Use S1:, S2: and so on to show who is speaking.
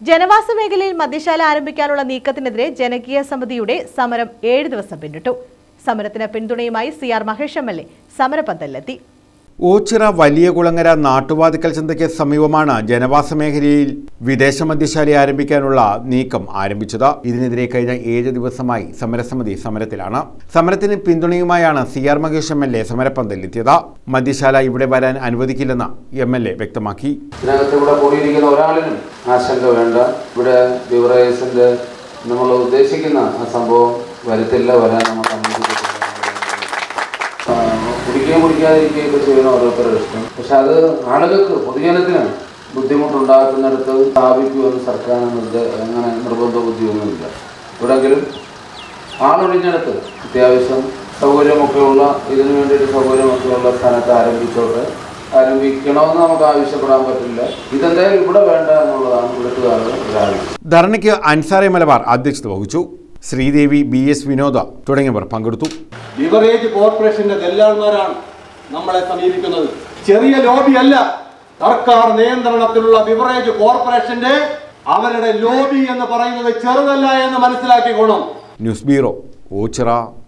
S1: ജനവാസ മേഖലയിൽ മദ്യശാല ആരംഭിക്കാനുള്ള നീക്കത്തിനെതിരെ ജനകീയ സമിതിയുടെ സമരം 7 ദിവസം പിന്നിട്ടു. സമരത്തിന് പിന്തുണയുമായി CR മഹേഷ് MLA സമരപന്തലിലെത്തി.
S2: ഓച്ചിറ വലിയകുളങ്ങര നാട്ടുവാതിക്കൽ ചന്തയ്ക്ക് സമീപമാണ് ജനവാസ മേഖലയിൽ വിദേശ മദ്യശാല ആരംഭിക്കാനുള്ള നീക്കം ആരംഭിച്ചത്. ഇതിനെതിരെ കഴിഞ്ഞ 7 ദിവസമായി സമരസമിതി സമരത്തിലാണ്. സമരത്തിന് പിന്തുണയുമായാണ് CR മഹേഷ് MLA സമരപന്തലിലെത്തിയത്. മദ്യശാല ഇവിടെ വരാൻ അനുവദിക്കില്ലെന്ന് MLA വ്യക്തമാക്കി.
S3: ആശങ്ക വേണ്ട. ഇവിടെ ബിവറേജസിന്റെ നമ്മൾ ഉദ്ദേശിക്കുന്ന ആ സംഭവം വരത്തില്ല, വരാൻ നമ്മൾ അനുവദിക്കത്തില്ല. കുടിക്കാതിരിക്കുകയൊക്കെ ചെയ്യുന്ന ഓരോരുത്തരുടെ ഇഷ്ടം. പക്ഷെ അത് ആളുകൾക്ക് പൊതുജനത്തിന് ബുദ്ധിമുട്ടുണ്ടാക്കുന്നിടത്ത് സ്ഥാപിക്കുമെന്ന് സർക്കാരിന് അങ്ങനെ നിർബന്ധ ബുദ്ധിയൊന്നുമില്ല. എവിടെയെങ്കിലും ആളൊഴിഞ്ഞിടത്ത് അത്യാവശ്യം സൗകര്യമൊക്കെയുള്ള ഇതിനു വേണ്ടിയിട്ട് സൗകര്യമൊക്കെയുള്ള സ്ഥാനത്ത് ആരംഭിക്കണമെന്ന് നമുക്ക് ആവശ്യപ്പെടാൻ പറ്റില്ല. ഇതെന്തായാലും ഇവിടെ വേണ്ട എന്നുള്ളതാണ് ഇവിടുത്തുകാരുടെ ആവശ്യം.
S2: ധർണയ്ക്ക് അൻസാറെ മലബാർ അധ്യക്ഷത വഹിച്ചു. ശ്രീദേവി, BS വിനോദ തുടങ്ങിയവർ പങ്കെടുത്തു.
S4: ബിവറേജ് കോർപ്പറേഷന്റെ ദല്ലാൾമാരാണ് നമ്മളെ സമീപിക്കുന്നത്. ചെറിയ ലോബി അല്ല. സർക്കാർ നിയന്ത്രണത്തിലുള്ള ബിവറേജ് കോർപ്പറേഷന്റെ അവരുടെ ലോബി എന്ന് പറയുന്നത് ചെറുതല്ല എന്ന് മനസ്സിലാക്കിക്കോണം.
S2: News bureau, Ochira.